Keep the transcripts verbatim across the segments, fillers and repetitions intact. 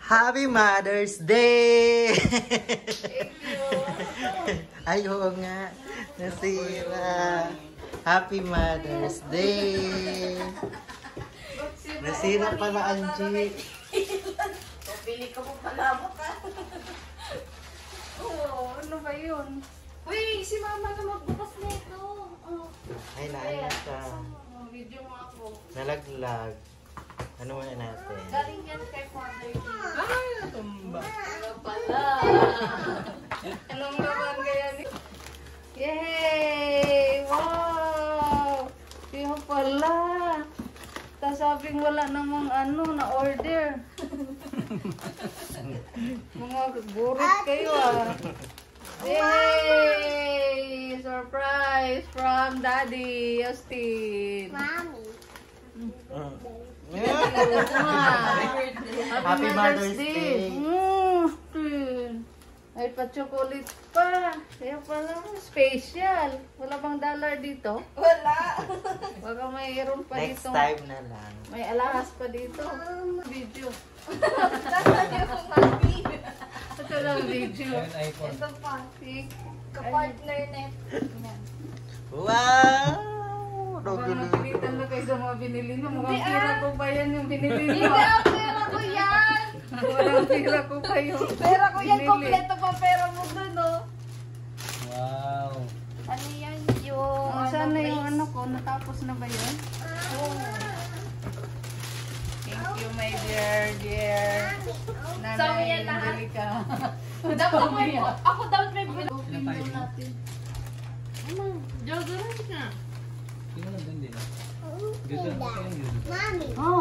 Happy Mother's Day! Thank you. Ayaw nga. Nasira. Happy Mother's Day! Nasira pala, Angie. Pili ka mo pala mo ka. Oo, ano ba yun? Uy, si mama na magbukas na ito. Oh. Ay, naayos siya. Oh, video mo ako. Nalaglag. Ano muna natin? Galing yan kay Father D. Ay, natumba. Ano pala? Anong naman kaya ni? Yay! Wow! Siya pala. Tapos sabing wala namang ano na order. Mga burot kayo ah. Yay! Surprise from Daddy Austin. Mommy. Happy Mother's Day! Mm. Ay, pa-chocolate pa. Kaya pala, special. Wala bang dollar dito? Wala. Baka mayroon pa Next dito. time na lang. May alahas pa dito. Video. Ito lang video. iPhone. Ito pa. Si kapartner net. Wow! Parang napilitan na kayo sa mga binili nyo. Mukhang pira ko ba yan yung binili nyo? Hindi ang pera ko yan. Walang pira ko kayo. Pera ko yan, Binili. kompleto pa pera mo dun, oh. Wow. Ano yan yung... Oh, saan na yung ano ko? Natapos na ba yun? Thank you, my dear, dear. Sabi Nanay, yan lahat. Angelica. Dapat may... Ako dapat may... Open daw natin. Ano? Jodoran ka. Sino lang din din? Dito lang kayo yun. Mommy. Oh.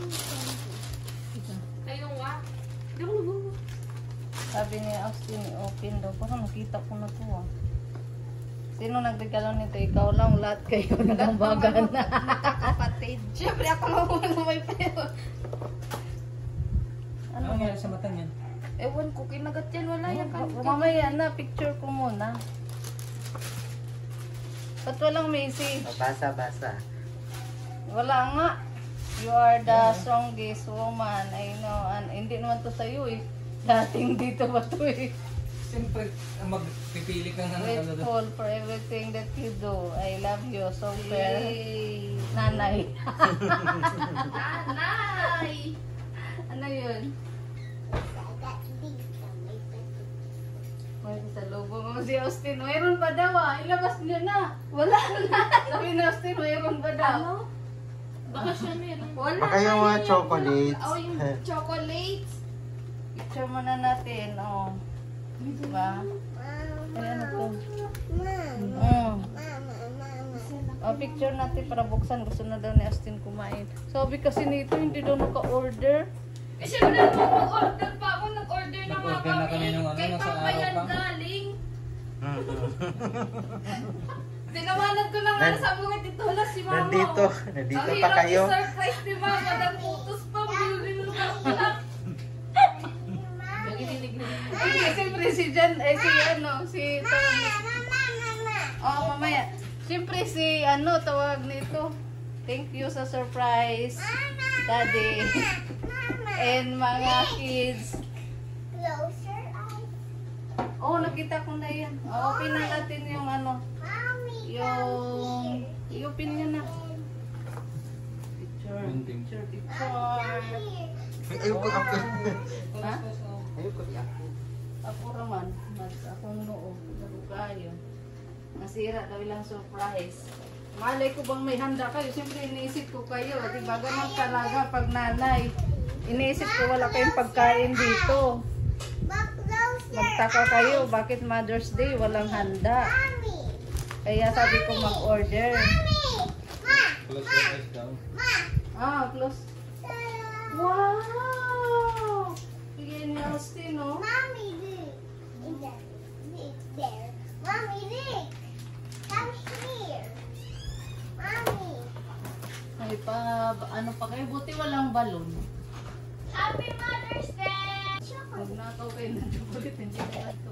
Kayo nga. Sabi ni Austin, open daw. Parang nakita ko na to ah. Sino nagregalo nito? Ikaw lang, lahat kayo nagambagan na. Kapatid. Siyempre ako lang muna may pera. Ano Ano yan? nangyari sa mata niyan? Ewan ko, kinagat yan. Wala yan. Mamaya na, picture ko muna. Ba't walang Macy? Basa-basa. Wala nga. You are the strongest woman. I know. And, hindi naman to sa'yo eh. Dating dito ba to eh. Siyempre, ah, magpipili ka nga ng ano doon. Grateful for everything that you do. I love you. So fair. Yay! Nanay. Nanay! Ano yun? May sa lobo mo si Austin. Mayroon pa daw ah. Ilabas niyo na. Wala na. Sabi ni Austin, mayroon pa daw. Ano? Baka siya meron. Wala Baka yung na mga yun. chocolates. Oh, yung chocolates. Picture muna natin. Oh. Diba? Ay, ano to? Mm. Oh, picture natin para buksan. Gusto na daw ni Austin kumain. Sabi kasi nito, hindi daw naka-order. Eh, syempre naman mag-order pa ako. Nag-order na nga Nag-order na kami ng ano, Kay nasa Papa araw yan pa. galing. Tinawanan ko na nga Nan- sa mga tito na si Mama. Nandito. oh. Nandito Ang pa hirap kayo. i-surprise ni Mama. Nag-utos pa. Bilin mo lang. Ay, siyempre si Jan, eh si ano, si Tony. Oh, mamaya. Siyempre si ano, tawag nito. Thank you sa surprise, Daddy. And mga kids. Oh, nakita ko na yan. Oh, open na natin yung ano. Yung, i-open nyo na. Picture, picture, picture. Ayoko ako. Ha? Ayoko niya. Ako raman, mas akong noo, narugayo. Nasira daw ilang surprise. Malay ko bang may handa kayo? Siyempre iniisip ko kayo. Diba ganun talaga pag nanay. Iniisip ko wala kayong pagkain dito. Magtaka kayo, bakit Mother's Day walang handa? Kaya sabi ko mag-order. Close your eyes down. Ah, close. Wow! Bigyan ni Austin, no? Mommy, look. Is that big there? Mommy, look. Come here. Mommy. Ay pa, ano pa kayo? Buti walang balon. Happy Mother's Day! Magnakaw kayo ng chocolate, hindi ko ito.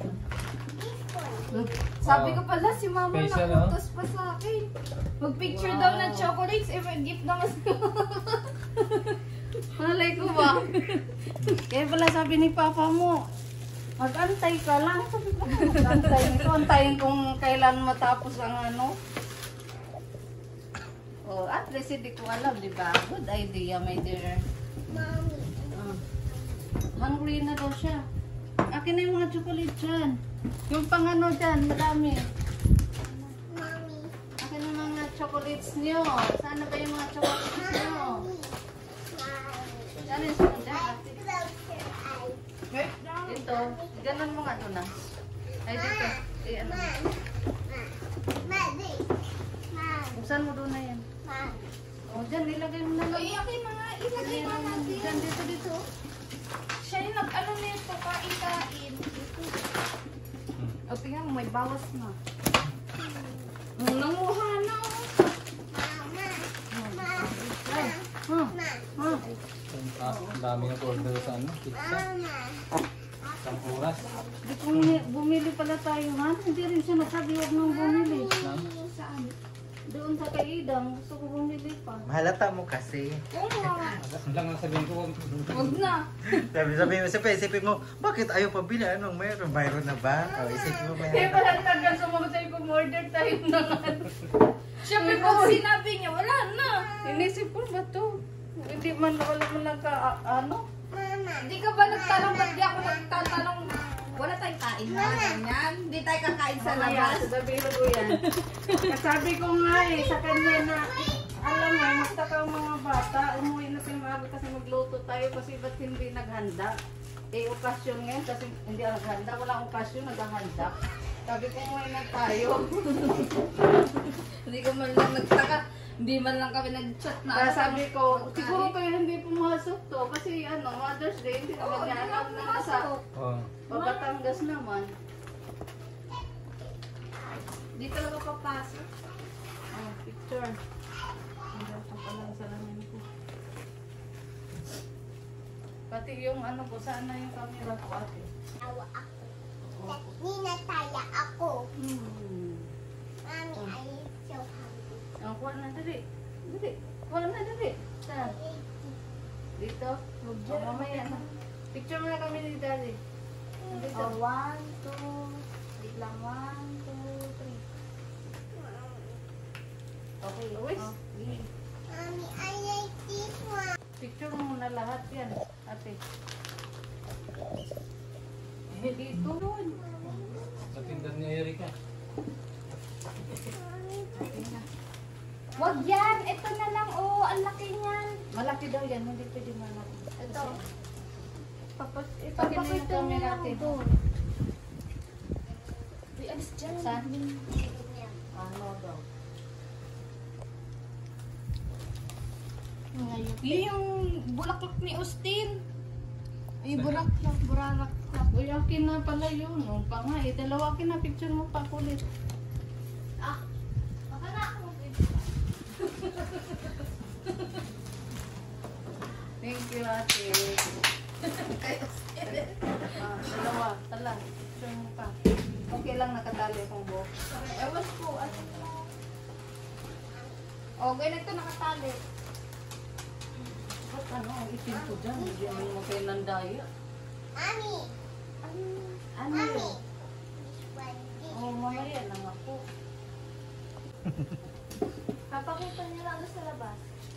Sabi ko pala si Mama Special, nakutos pa sa akin. Mag-picture Wow. daw ng chocolates if a gift na kasi. Malay ko ba? Kaya pala sabi ni Papa mo, mag-antay ka lang. Sabi ko, mag-antay nito. Antayin kung kailan matapos ang ano. Oh, at least hindi ko alam, di ba? Good idea, my dear. Mommy. Ah. Hungry na daw siya. Akin na yung mga chocolate dyan. Yung pang ano dyan, madami. Mommy. Akin na mga chocolates niyo. Sana ba yung mga chocolates niyo? Mommy. Saan yung sunod dyan? Close your eyes. Wait, ito. Ganon mo nga doon na. Ay, dito. Eh, ano? Mommy. Mom. Buksan mo doon na yan. Mom. O, dyan, ilagay mo na lang. Ay, akin na nga. Ilagay Ilagay pa mo natin. dyan, dito, dito. Siya yung nag-ano nito, kain-kain. O, tingnan mo, may bawas na. Mm, nanguha na. Mama. Ay, huh, Mama. huh. Ah, ang dami na order sa ano, pizza. Mama. Isang oras. Di bumili, bumili pala tayo, ha? Hindi rin siya nasabi, huwag nang bumili. Ma'am, Saan? Doon sa kaidang, gusto ko bumili pa. Mahalata mo kasi. Oo nga. ang lang ang sabihin ko, Huwag na. Sabi sabi mo, sabi, isipin mo, bakit ayaw pabili? Anong mayroon? Mayroon na ba? O, isipin mo Kaya mayroon. pala tagal sumunod sa'yo kung order tayo na ano. Siyempre pag sinabi niya, wala na. Inisip ko ba to? Hindi man wala man lang ka, a- ano? Mama. Hindi ka ba nagtanong, ba't di ako nagtatanong, wala tayong kain na ganyan? Hindi tayo kakain sa labas. Sabihin ko yan. Sabi ko nga eh, sa kanya na, alam mo, basta ka mga bata, umuwi na si Mami kasi magluto tayo kasi ba't hindi naghanda? Eh, okasyon ngayon kasi hindi naghanda, walang okasyon, naghahanda. Sabi ko umuwi na tayo. Hindi ka man lang nagtaka. Hindi man lang kami nag-chat na. Kaya sabi ko, siguro kayo hindi pumasok to kasi ano, Mother's Day, hindi naman niya alam na nasa oh, Batangas naman. Di talaga papasok. Oh, picture. Ang ganda pala ang salamin ko. Pati yung ano ko, saan na yung camera ko ate? Tawa ako. Ninataya ako. Hmm. Mommy, I am so hungry. Ang kuha na dali. Dali. Kuha na dali. Saan? Dito? Oh, mamaya na. Picture mo na kami ni Daddy. Dito. Oh, one, two, wait lang, one, two, three. Okay, always. Oh. Mommy, I like this one. Picture mo na lahat yan, ate. Eh, dito ron. sa tindahan ni Erika. Wag yan! Ito na lang, oh. Ang laki niyan. Malaki daw yan, hindi pwede malaki. Ito. Tapos, Ito, ipakita yung pakita niya camera lang natin. doon. Uy, alis dyan. Saan? Ano daw? Yun yung bulaklak ni Austin. Ay, bulaklak, burarak. Uy, akin na pala yun. Nung pa nga eh. Dalawa akin na picture mo pa kulit. Ah, baka na ako. Thank you, ate. Kay Austin. Ah, dalawa. Tala. Picture mo pa. Okay lang nakatali akong buhok. Ewan ko, ano mo. Oh, ganito nakatali. Ba't ano, ang itim ko dyan. Hindi naman mo kayo ng daya. Mommy, Ano mommy. yun? This one, this Oh, mamaya lang ako. Papakita niyo lang sa labas.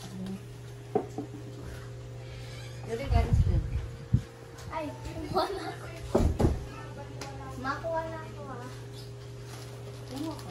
Jadi guys, Ay, kumuha na ako. Makuha na ako ah. ano ka?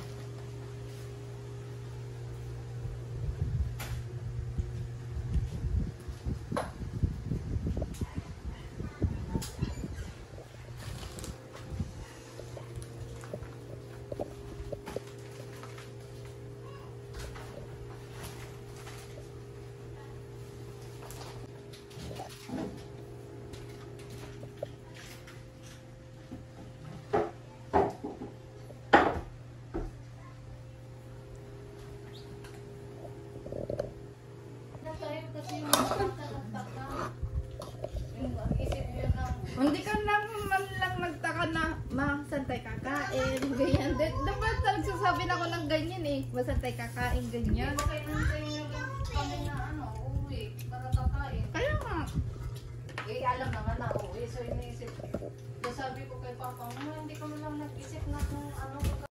Na tayo kasi yung taka-taka. Yung isip yun ng Hindi ka lang man lang nagtaka na, ma, saan tayo kakain, ganyan. De, dapat nagsasabi na ako ng ganyan eh. saan tayo kakain ganyan. Hindi ba kayo nantay nyo kami na ano, uwi para kakain? Kaya nga. Eh, alam naman na uwi. So, iniisip. Sabi ko kay Papa, "Ma, hindi ka man lang nag-isip na kung ano